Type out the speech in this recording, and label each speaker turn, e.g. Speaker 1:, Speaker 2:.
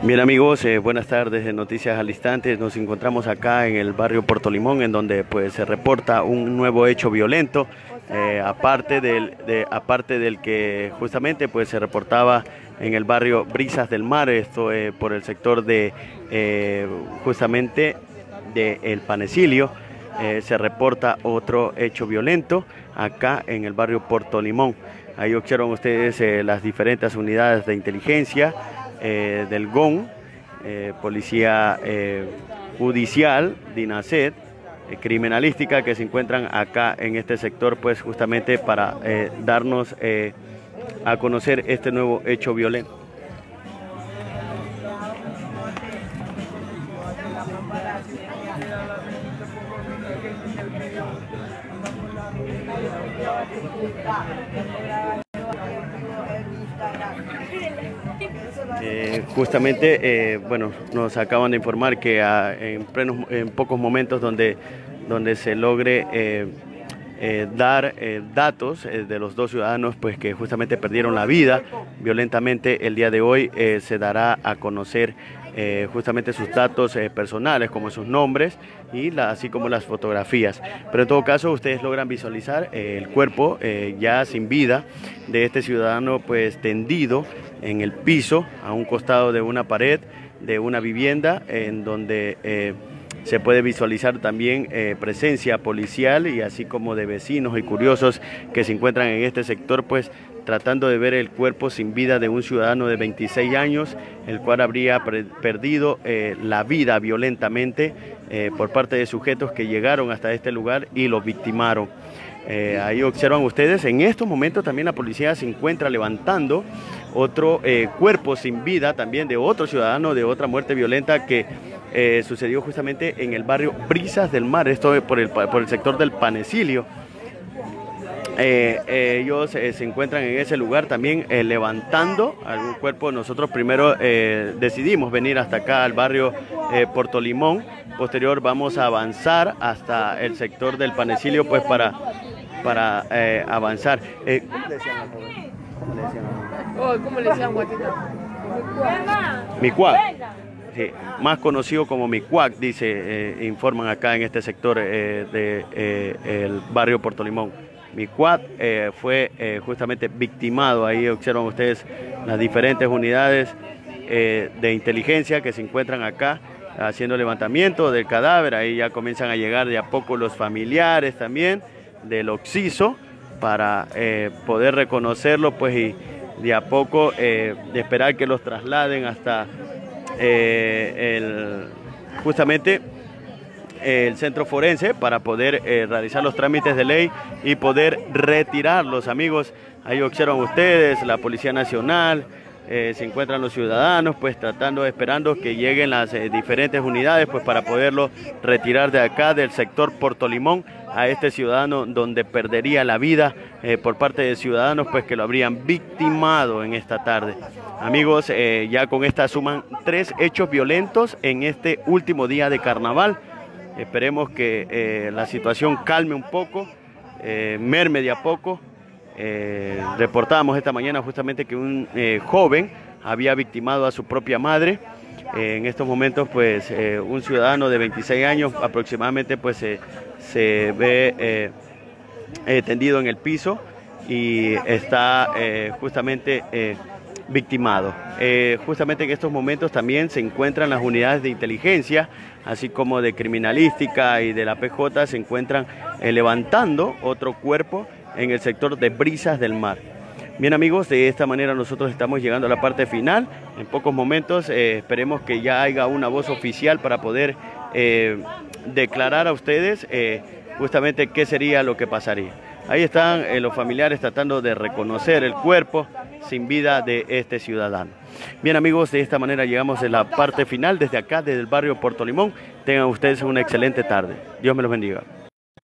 Speaker 1: Bien amigos, buenas tardes de Noticias al Instante. Nos encontramos acá en el barrio Puerto Limón, en donde pues se reporta un nuevo hecho violento, aparte del que justamente pues se reportaba en el barrio Brisas del Mar, esto por el sector de justamente de El Panecilio. Se reporta otro hecho violento acá en el barrio Puerto Limón. Ahí observan ustedes las diferentes unidades de inteligencia del GON, Policía Judicial, DINASED, Criminalística, que se encuentran acá en este sector, pues justamente para darnos a conocer este nuevo hecho violento. Bueno, nos acaban de informar que en pocos momentos donde se logre dar datos de los dos ciudadanos pues que justamente perdieron la vida violentamente el día de hoy, se dará a conocer justamente sus datos personales, como sus nombres y así como las fotografías. Pero en todo caso ustedes logran visualizar el cuerpo ya sin vida de este ciudadano pues tendido en el piso a un costado de una pared de una vivienda, en donde se puede visualizar también presencia policial y así como de vecinos y curiosos que se encuentran en este sector, pues tratando de ver el cuerpo sin vida de un ciudadano de 26 años, el cual habría perdido la vida violentamente por parte de sujetos que llegaron hasta este lugar y lo victimaron. Ahí observan ustedes, en estos momentos también la policía se encuentra levantando otro cuerpo sin vida también de otro ciudadano de otra muerte violenta que sucedió justamente en el barrio Brisas del Mar, esto por el sector del Panecilio. Ellos se encuentran en ese lugar también levantando algún cuerpo. Nosotros primero decidimos venir hasta acá al barrio Puerto Limón, posterior vamos a avanzar hasta el sector del Panecilio pues para avanzar. ¿Cómo le decían a la joven?
Speaker 2: ¿Cómo le decían, guatita?
Speaker 1: Micuac. Sí, más conocido como Micuac, dice, informan acá en este sector el barrio Puerto Limón. Micuac fue justamente victimado. Ahí observan ustedes las diferentes unidades de inteligencia que se encuentran acá haciendo levantamiento del cadáver. Ahí ya comienzan a llegar de a poco los familiares también del occiso para poder reconocerlo pues y de a poco de esperar que los trasladen hasta justamente el centro forense para poder realizar los trámites de ley y poder retirarlos. Amigos, ahí observan ustedes la Policía Nacional, se encuentran los ciudadanos pues esperando que lleguen las diferentes unidades pues para poderlo retirar de acá del sector Puerto Limón a este ciudadano, donde perdería la vida por parte de ciudadanos pues que lo habrían victimado en esta tarde. Amigos, ya con esta suman 3 hechos violentos en este último día de carnaval. Esperemos que la situación calme un poco, merme de a poco. Reportábamos esta mañana justamente que un joven había victimado a su propia madre. En estos momentos pues un ciudadano de 26 años aproximadamente pues se ve tendido en el piso y está justamente victimado. Justamente en estos momentos también se encuentran las unidades de inteligencia, así como de criminalística y de la PJ, se encuentran levantando otro cuerpo en el sector de Brisas del Mar. Bien amigos, de esta manera nosotros estamos llegando a la parte final. En pocos momentos esperemos que ya haya una voz oficial para poder declarar a ustedes justamente qué sería lo que pasaría. Ahí están los familiares tratando de reconocer el cuerpo sin vida de este ciudadano. Bien amigos, de esta manera llegamos a la parte final desde acá, desde el barrio Puerto Limón. Tengan ustedes una excelente tarde. Dios me los bendiga.